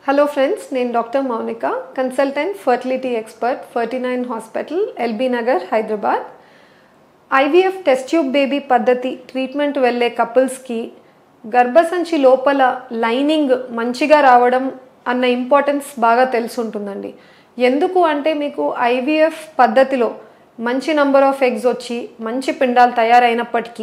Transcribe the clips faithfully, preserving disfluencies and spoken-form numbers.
Hello friends, నేను doctor Mounika, consultant fertility expert forty nine hospital LB Nagar Hyderabad. IVF test tube baby పద్ధతి treatment వెళ్ళే కపుల్స్కి గర్భసంచి లోపల లైనింగ్ మంచిగా రావడం అన్న ఇంపార్టెన్స్ బాగా తెలిసి ఉంటుందండి. ఎందుకు అంటే మీకు ఐవీఎఫ్ పద్ధతిలో మంచి నంబర్ ఆఫ్ ఎగ్స్ వచ్చి మంచి పిండాలు తయారైనప్పటికీ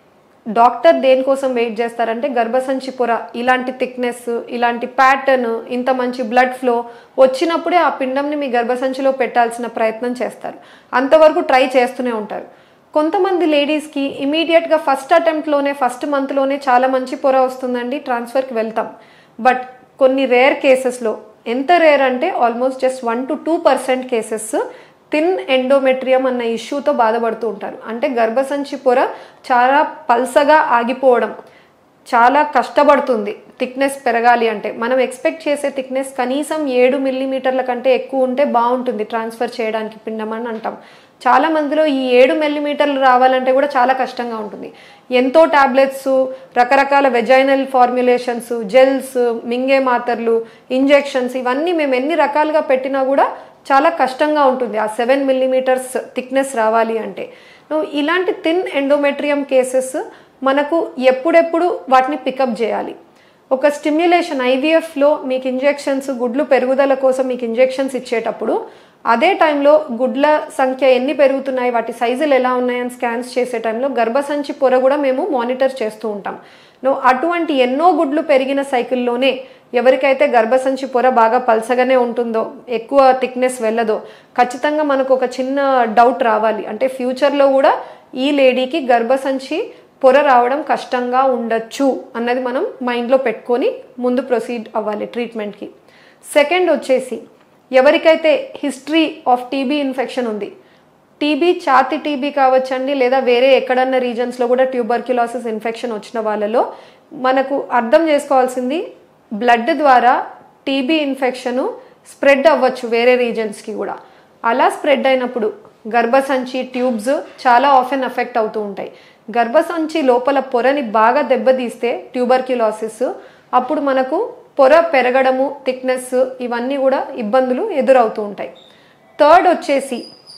డాక్టర్ దేనికోసం వెయిట్ చేస్తారంటే గర్భసంచి పొర ఇలాంటి థిక్నెస్, ఇలాంటి ప్యాటర్న్, ఇంత మంచి బ్లడ్ ఫ్లో వచ్చినప్పుడే ఆ పిండంని మీ గర్భసంచిలో పెట్టాల్సిన ప్రయత్నం చేస్తారు. అంతవరకు ట్రై చేస్తూనే ఉంటారు. కొంతమంది లేడీస్కి ఇమీడియట్గా ఫస్ట్ అటెంప్ట్లోనే ఫస్ట్ మంత్లోనే చాలా మంచి పొర వస్తుందండి, ట్రాన్స్ఫర్కి వెళ్తాం. బట్ కొన్ని రేర్ కేసెస్లో, ఎంత రేర్ అంటే almost just one to two percent cases thin endometrium అన్న ఇష్యూతో బాధపడుతూ ఉంటారు. అంటే గర్భసంచి పొర చాలా పల్సగా ఆగిపోవడం, చాలా కష్టపడుతుంది థిక్నెస్ పెరగాలి అంటే. మనం ఎక్స్పెక్ట్ చేసే థిక్నెస్ కనీసం ఏడు మిల్లీమీటర్ల కంటే ఎక్కువ ఉంటే బాగుంటుంది ట్రాన్స్ఫర్ చేయడానికి పిండం అని అంటాం. చాలా మందిలో ఈ ఏడు మిల్లీమీటర్లు రావాలంటే కూడా చాలా కష్టంగా ఉంటుంది. ఎంతో టాబ్లెట్స్, రకరకాల వెజైనల్ ఫార్ములేషన్స్, జెల్స్, మింగే మాత్రలు, ఇంజెక్షన్స్, ఇవన్నీ మేము ఎన్ని రకాలుగా పెట్టినా కూడా చాలా కష్టంగా ఉంటుంది ఆ సెవెన్ మిల్లీమీటర్స్ థిక్నెస్ రావాలి అంటే. ఇలాంటి థిన్ ఎండోమెట్రియం కేసెస్ మనకు ఎప్పుడెప్పుడు వాటిని పికప్ చేయాలి. ఒక స్టిమ్యులేషన్ ఐవీఎఫ్లో మీకు ఇంజెక్షన్స్, గుడ్లు పెరుగుదల కోసం మీకు ఇంజెక్షన్స్ ఇచ్చేటప్పుడు అదే టైంలో గుడ్ల సంఖ్య ఎన్ని పెరుగుతున్నాయి, వాటి సైజులు ఎలా ఉన్నాయని స్కాన్స్ చేసే టైంలో గర్భసంచి పొర కూడా మేము మానిటర్ చేస్తూ ఉంటాం. అటువంటి ఎన్నో గుడ్లు పెరిగిన సైకిల్లోనే ఎవరికైతే గర్భసంచి పొర బాగా పల్సగానే ఉంటుందో, ఎక్కువ థిక్నెస్ వెళ్ళదో, ఖచ్చితంగా మనకు ఒక చిన్న డౌట్ రావాలి. అంటే ఫ్యూచర్లో కూడా ఈ లేడీకి గర్భసంచి పొర రావడం కష్టంగా ఉండొచ్చు అన్నది మనం మైండ్లో పెట్టుకొని ముందు ప్రొసీడ్ అవ్వాలి ట్రీట్మెంట్కి. సెకండ్ వచ్చేసి ఎవరికైతే హిస్టరీ ఆఫ్ టీబీ ఇన్ఫెక్షన్ ఉంది, టీబీ ఛాతి టీబీ కావచ్చండి, లేదా వేరే ఎక్కడన్నా రీజన్స్లో కూడా ట్యూబర్క్యులోసిస్ ఇన్ఫెక్షన్ వచ్చిన వాళ్ళలో మనకు అర్థం చేసుకోవాల్సింది, బ్లడ్ ద్వారా టీబీ ఇన్ఫెక్షను స్ప్రెడ్ అవ్వచ్చు వేరే రీజన్స్కి కూడా. అలా స్ప్రెడ్ అయినప్పుడు గర్భసంచి ట్యూబ్స్ చాలా ఆఫెన్ ఎఫెక్ట్ అవుతూ ఉంటాయి. గర్భసంచి లోపల పొరని బాగా దెబ్బతీస్తే ట్యూబర్క్యులోసిస్, అప్పుడు మనకు పొర పెరగడము, థిక్నెస్, ఇవన్నీ కూడా ఇబ్బందులు ఎదురవుతూ ఉంటాయి. థర్డ్ వచ్చేసి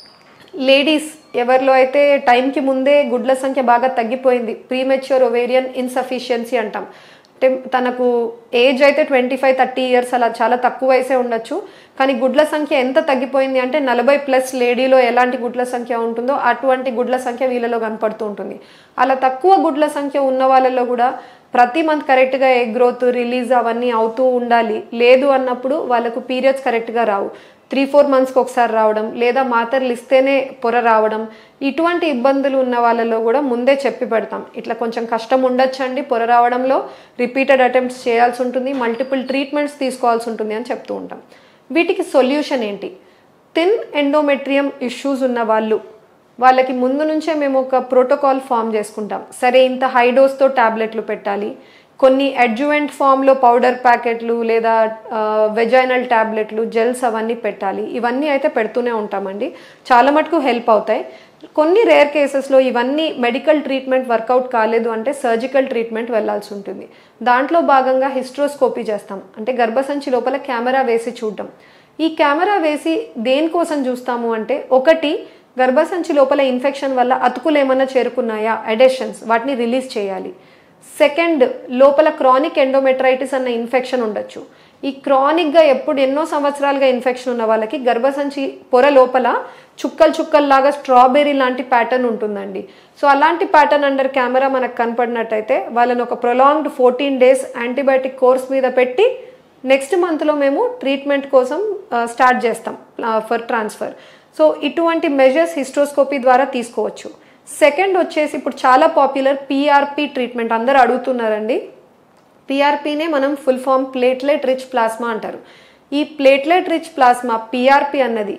లేడీస్ ఎవరిలో అయితే టైంకి ముందే గుడ్ల సంఖ్య బాగా తగ్గిపోయింది, ప్రీమెచ్యూర్ ఒవేరియన్ ఇన్సఫిషియన్సీ అంటాం. అంటే తనకు ఏజ్ అయితే ట్వంటీ ఫైవ్ థర్టీ ఇయర్స్ అలా చాలా తక్కువ వయసే ఉండొచ్చు, కానీ గుడ్ల సంఖ్య ఎంత తగ్గిపోయింది అంటే నలభై ప్లస్ లేడీలో ఎలాంటి గుడ్ల సంఖ్య ఉంటుందో అటువంటి గుడ్ల సంఖ్య వీళ్ళలో కనపడుతూ ఉంటుంది. అలా తక్కువ గుడ్ల సంఖ్య ఉన్న వాళ్ళలో కూడా ప్రతి మంత్ కరెక్ట్గా ఎగ్ గ్రోత్, రిలీజ్ అవన్నీ అవుతూ ఉండాలి. లేదు అన్నప్పుడు వాళ్ళకు పీరియడ్స్ కరెక్ట్గా రావు, త్రీ ఫోర్ మంత్స్కి ఒకసారి రావడం, లేదా మాత్రలు ఇస్తేనే పొర రావడం, ఇటువంటి ఇబ్బందులు ఉన్న వాళ్ళలో కూడా ముందే చెప్పి పెడతాం. ఇట్లా కొంచెం కష్టం ఉండొచ్చండి పొర రావడంలో, రిపీటెడ్ అటెంప్ట్స్ చేయాల్సి ఉంటుంది, మల్టిపుల్ ట్రీట్మెంట్స్ తీసుకోవాల్సి ఉంటుంది అని చెప్తూ ఉంటాం. వీటికి సొల్యూషన్ ఏంటి? థిన్ ఎండోమెట్రియం ఇష్యూస్ ఉన్న వాళ్ళు, వాళ్ళకి ముందు నుంచే మేము ఒక ప్రోటోకాల్ ఫామ్ చేసుకుంటాం. సరే, ఇంత హై డోస్తో ట్యాబ్లెట్లు పెట్టాలి, కొన్ని అడ్జువెంట్ ఫామ్లో పౌడర్ ప్యాకెట్లు లేదా వెజైనల్ ట్యాబ్లెట్లు, జెల్స్ అవన్నీ పెట్టాలి. ఇవన్నీ అయితే పెడుతూనే ఉంటామండి, చాలా మటుకు హెల్ప్ అవుతాయి. కొన్ని రేర్ కేసెస్లో ఇవన్నీ మెడికల్ ట్రీట్మెంట్ వర్కౌట్ కాలేదు అంటే సర్జికల్ ట్రీట్మెంట్ వెళ్లాల్సి ఉంటుంది. దాంట్లో భాగంగా హిస్ట్రోస్కోపీ చేస్తాం, అంటే గర్భసంచి లోపల కెమెరా వేసి చూడడం. ఈ కెమెరా వేసి దేనికోసం చూస్తాము అంటే, ఒకటి గర్భసంచి లోపల ఇన్ఫెక్షన్ వల్ల అతుకులు ఏమన్నా చేరుకున్నాయా, అడెషన్స్, వాటిని రిలీజ్ చేయాలి. సెకండ్, లోపల క్రానిక్ ఎండోమెట్రైటిస్ అన్న ఇన్ఫెక్షన్ ఉండొచ్చు. ఈ క్రానిక్గా ఎప్పుడు ఎన్నో సంవత్సరాలుగా ఇన్ఫెక్షన్ ఉన్న వాళ్ళకి గర్భసంచి పొర లోపల చుక్కలు చుక్కల్లాగా స్ట్రాబెర్రీ లాంటి ప్యాటర్న్ ఉంటుందండి. సో అలాంటి ప్యాటర్న్ అండర్ కెమెరా మనకు కనపడినట్టయితే వాళ్ళని ఒక prolonged fourteen days antibiotic course మీద పెట్టి నెక్స్ట్ మంత్లో మేము ట్రీట్మెంట్ కోసం స్టార్ట్ చేస్తాం ఫర్ ట్రాన్స్ఫర్. సో ఇటువంటి మెజర్స్ హిస్ట్రోస్కోపీ ద్వారా తీసుకోవచ్చు. సెకండ్ వచ్చేసి ఇప్పుడు చాలా పాపులర్ పీఆర్పీ ట్రీట్మెంట్, అందరూ అడుగుతున్నారండి. పీఆర్పీనే మనం full form platelet rich plasma అంటారు. ఈ ప్లేట్లెట్ రిచ్ ప్లాస్మా పీఆర్పీ అన్నది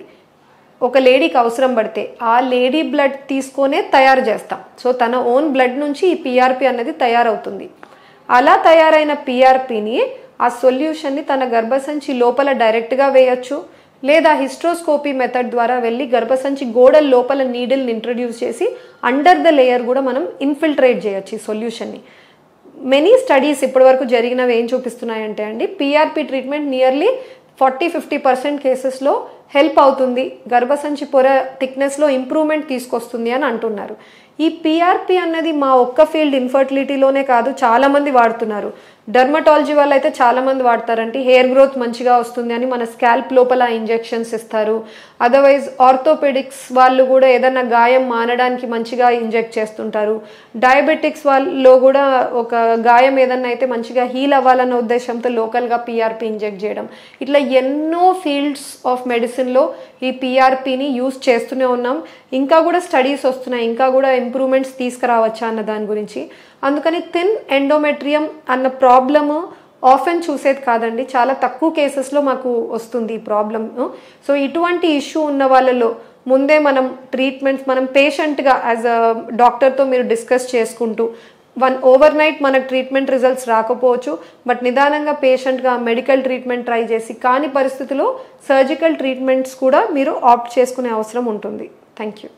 ఒక లేడీకి అవసరం పడితే ఆ లేడీ బ్లడ్ తీసుకొనే తయారు చేస్తాం. సో తన ఓన్ బ్లడ్ నుంచి ఈ పీఆర్పీ అన్నది తయారవుతుంది. అలా తయారైన పీఆర్పీని, ఆ సొల్యూషన్ని తన గర్భసంచి లోపల డైరెక్ట్గా వేయచ్చు, లేదా హిస్ట్రోస్కోపీ మెథడ్ ద్వారా వెళ్ళి గర్భసంచి గోడల లోపల నీడిల్ని ఇంట్రడ్యూస్ చేసి అండర్ ద లేయర్ కూడా మనం ఇన్ఫిల్ట్రేట్ చేయొచ్చు ఈ సొల్యూషన్ని. మెనీ స్టడీస్ ఇప్పటివరకు జరిగినవి ఏం చూపిస్తున్నాయంటే అండి, PRP treatment nearly forty fifty percent కేసెస్లో హెల్ప్ అవుతుంది, గర్భసంచి పొర థిక్నెస్లో ఇంప్రూవ్మెంట్ తీసుకొస్తుంది అని అంటున్నారు. ఈ పీఆర్పీ అన్నది మా ఒక్క ఫీల్డ్ ఇన్ఫర్టిలిటీలోనే కాదు, చాలామంది వాడుతున్నారు. డర్మటాలజీ వాళ్ళు అయితే చాలామంది వాడతారంటే హెయిర్ గ్రోత్ మంచిగా వస్తుంది అని మన స్కాల్ప్ లోపల ఇంజెక్షన్స్ ఇస్తారు. అదర్వైజ్ ఆర్థోపెడిక్స్ వాళ్ళు కూడా ఏదన్నా గాయం మానడానికి మంచిగా ఇంజెక్ట్ చేస్తుంటారు. డయాబెటిక్స్ వాళ్ళలో కూడా ఒక గాయం ఏదన్నా అయితే మంచిగా హీల్ అవ్వాలన్న ఉద్దేశంతో లోకల్గా పీఆర్పీ ఇంజెక్ట్ చేయడం, ఇట్లా ఎన్నో ఫీల్డ్స్ ఆఫ్ మెడిసిన్లో ఈ పీఆర్పీని యూస్ చేస్తూనే ఉన్నాం. ఇంకా కూడా స్టడీస్ వస్తున్నాయి, ఇంకా కూడా ఇంప్రూవ్మెంట్స్ తీసుకురావచ్చా అన్న దాని గురించి. అందుకని థిన్ ఎండోమెట్రియం అన్న ప్రాబ్లము ఆఫెన్ చూసేది కాదండి, చాలా తక్కువ కేసెస్లో మాకు వస్తుంది ఈ ప్రాబ్లమ్. సో ఇటువంటి ఇష్యూ ఉన్న వాళ్ళలో ముందే మనం ట్రీట్మెంట్స్ మనం పేషెంట్గా యాజ్ అ డాక్టర్తో మీరు డిస్కస్ చేసుకుంటూ, వన్ ఓవర్ నైట్ మనకు ట్రీట్మెంట్ రిజల్ట్స్ రాకపోవచ్చు, బట్ నిదానంగా పేషెంట్గా మెడికల్ ట్రీట్మెంట్ ట్రై చేసి కాని పరిస్థితిలో సర్జికల్ ట్రీట్మెంట్స్ కూడా మీరు ఆప్ట్ చేసుకునే అవసరం ఉంటుంది. Thank you.